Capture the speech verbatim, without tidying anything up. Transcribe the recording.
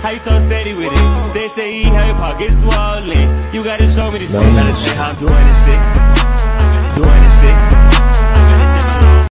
How you so steady with it? They say he had your pockets swollen. You gotta show me this shit. Better think I'm doing this shit.